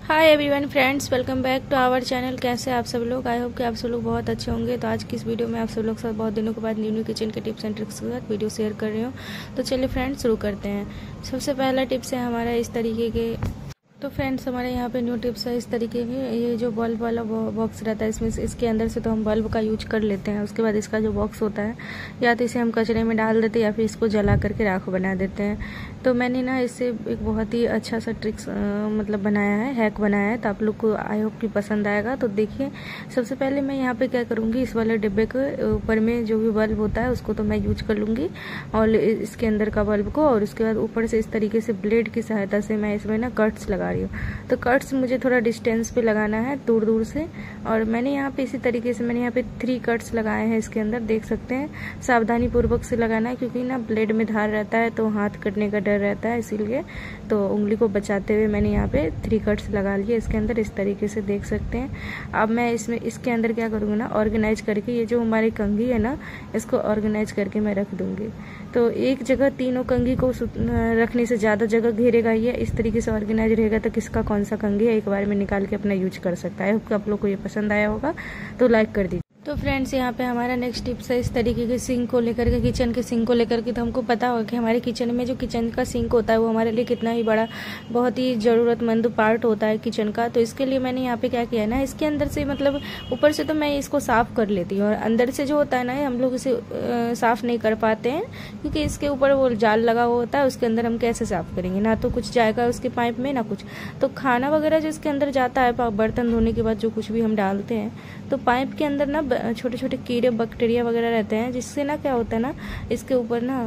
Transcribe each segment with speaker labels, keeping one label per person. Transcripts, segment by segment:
Speaker 1: Hi everyone friends, welcome back to our channel. कैसे आप सब लोग? आई होप कि आप सब लोग बहुत अच्छे होंगे। तो आज की इस वीडियो में आप सब लोग के साथ बहुत दिनों के बाद न्यू किचन के टिप्स एंड ट्रिक्स के साथ वीडियो शेयर कर रही हूँ। तो चलिए फ्रेंड्स शुरू करते हैं। सबसे पहला टिप्स है हमारा इस तरीके के। तो फ्रेंड्स हमारे यहाँ पे न्यू टिप्स है इस तरीके के। ये जो बल्ब वाला बॉक्स रहता है इसमें इसके अंदर से तो हम बल्ब का यूज कर लेते हैं। उसके बाद इसका जो बॉक्स होता है या तो इसे हम कचरे में डाल देते हैं या फिर इसको जला करके राख बना देते हैं। तो मैंने ना इससे एक बहुत ही अच्छा सा ट्रिक्स मतलब बनाया है, हैक बनाया है। तो आप लोग को आई होप कि पसंद आएगा। तो देखिए, सबसे पहले मैं यहाँ पे क्या करूँगी, इस वाले डिब्बे के ऊपर में जो भी बल्ब होता है उसको तो मैं यूज कर लूँगी और इसके अंदर का बल्ब को, और उसके बाद ऊपर से इस तरीके से ब्लेड की सहायता से मैं इसमें ना कट्स लगा रही हूँ। तो कट्स मुझे थोड़ा डिस्टेंस पे लगाना है, दूर दूर से। और मैंने यहाँ पे इसी तरीके से मैंने यहाँ पे 3 कट्स लगाए हैं इसके अंदर, देख सकते हैं। सावधानी पूर्वक से लगाना है क्योंकि ना ब्लेड में धार रहता है तो हाथ कटने का डर रहता है, इसीलिए तो उंगली को बचाते हुए मैंने यहाँ पे 3 कट्स लगा लिए इसके अंदर, इस तरीके से देख सकते हैं। अब मैं इसके अंदर क्या करूँगी ना, ऑर्गेनाइज करके ये जो हमारी कंघी है ना, इसको ऑर्गेनाइज करके मैं रख दूंगी। तो एक जगह तीनों कंघी को रखने से ज़्यादा जगह घेरेगा ये, इस तरीके से ऑर्गेनाइज रहेगा तो किसका कौन सा कंघी है एक बार में निकाल के अपना यूज कर सकता है। आप लोग को ये पसंद आया होगा तो लाइक कर दीजिए। तो फ्रेंड्स यहाँ पे हमारा नेक्स्ट टिप्स है इस तरीके के सिंक को लेकर के, किचन के सिंक को लेकर के। तो हमको पता होगा कि हमारे किचन में जो किचन का सिंक होता है वो हमारे लिए कितना ही बड़ा, बहुत ही ज़रूरतमंद पार्ट होता है किचन का। तो इसके लिए मैंने यहाँ पे क्या किया है ना, इसके अंदर से मतलब ऊपर से तो मैं इसको साफ़ कर लेती हूँ और अंदर से जो होता है ना हम लोग इसे साफ़ नहीं कर पाते हैं क्योंकि इसके ऊपर वो जाल लगा हुआ होता है। उसके अंदर हम कैसे साफ़ करेंगे, ना तो कुछ जाएगा उसके पाइप में ना कुछ। तो खाना वगैरह जो इसके अंदर जाता है, बर्तन धोने के बाद जो कुछ भी हम डालते हैं, तो पाइप के अंदर ना छोटे छोटे कीड़े बैक्टीरिया वगैरह रहते हैं, जिससे ना क्या होता है ना, इसके ऊपर ना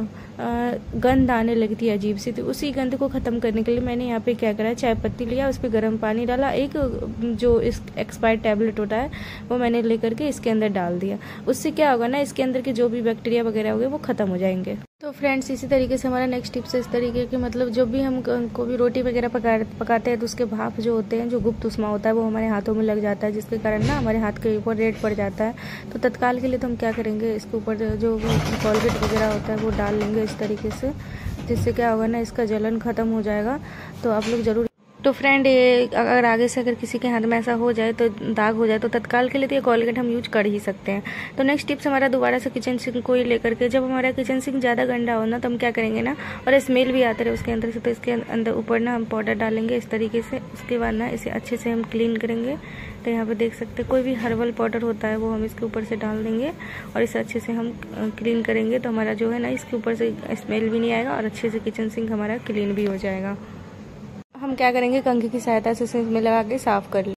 Speaker 1: गंध आने लगती है अजीब सी। तो उसी गंध को ख़त्म करने के लिए मैंने यहाँ पे क्या करा, चाय पत्ती लिया, उस पर गर्म पानी डाला, एक जो इस एक्सपायर्ड टैबलेट होता है वो मैंने लेकर के इसके अंदर डाल दिया। उससे क्या होगा ना, इसके अंदर के जो भी बैक्टीरिया वगैरह होंगे वो ख़त्म हो जाएंगे। तो फ्रेंड्स इसी तरीके से हमारा नेक्स्ट टिप्स है इस तरीके के, मतलब जब भी हम को भी रोटी वगैरह पकाते हैं तो उसके भाप जो होते हैं, जो गुप्त उष्मा होता है वो हमारे हाथों में लग जाता है, जिसके कारण ना हमारे हाथ के ऊपर रेड पड़ जाता है। तो तत्काल के लिए तो हम क्या करेंगे, इसके ऊपर जो कोलगेट वगैरह होता है वो डाल लेंगे इस तरीके से, जिससे क्या होगा ना, इसका जलन ख़त्म हो जाएगा। तो आप लोग ज़रूर। तो फ्रेंड ये अगर आगे से अगर किसी के हाथ में ऐसा हो जाए तो दाग हो जाए तो तत्काल के लिए तो ये कोलगेट हम यूज कर ही सकते हैं। तो नेक्स्ट टिप्स हमारा दोबारा से किचन सिंक को ही लेकर के, जब हमारा किचन सिंक ज़्यादा गंदा हो ना तो हम क्या करेंगे ना, और स्मेल भी आते रहे उसके अंदर से, तो इसके अंदर ऊपर ना हम पाउडर डालेंगे इस तरीके से। उसके बाद ना इसे अच्छे से हम क्लीन करेंगे। तो यहाँ पर देख सकते हैं कोई भी हर्बल पाउडर होता है वो हम इसके ऊपर से डाल देंगे और इसे अच्छे से हम क्लीन करेंगे। तो हमारा जो है ना, इसके ऊपर से स्मेल भी नहीं आएगा और अच्छे से किचन सिंक हमारा क्लीन भी हो जाएगा। हम क्या करेंगे, कंघी की सहायता से इसमें लगा के साफ कर लें।